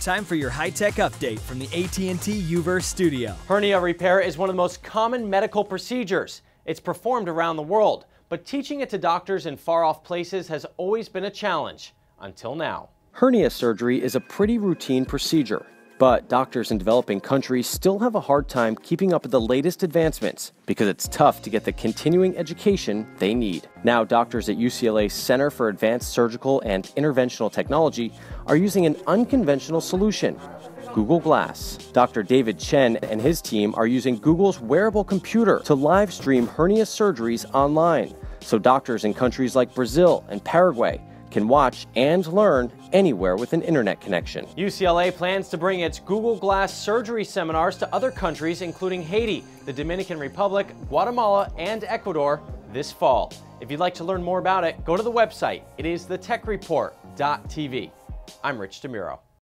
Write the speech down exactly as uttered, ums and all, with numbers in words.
Time for your high-tech update from the A T and T U-verse studio. Hernia repair is one of the most common medical procedures. It's performed around the world, but teaching it to doctors in far-off places has always been a challenge, until now. Hernia surgery is a pretty routine procedure, but doctors in developing countries still have a hard time keeping up with the latest advancements because it's tough to get the continuing education they need. Now, doctors at U C L A's Center for Advanced Surgical and Interventional Technology are using an unconventional solution: Google Glass. Doctor David Chen and his team are using Google's wearable computer to live stream hernia surgeries online, so doctors in countries like Brazil and Paraguay can watch and learn anywhere with an internet connection. U C L A plans to bring its Google Glass surgery seminars to other countries, including Haiti, the Dominican Republic, Guatemala, and Ecuador this fall. If you'd like to learn more about it, go to the website. It is the tech report dot T V. I'm Rich DeMuro.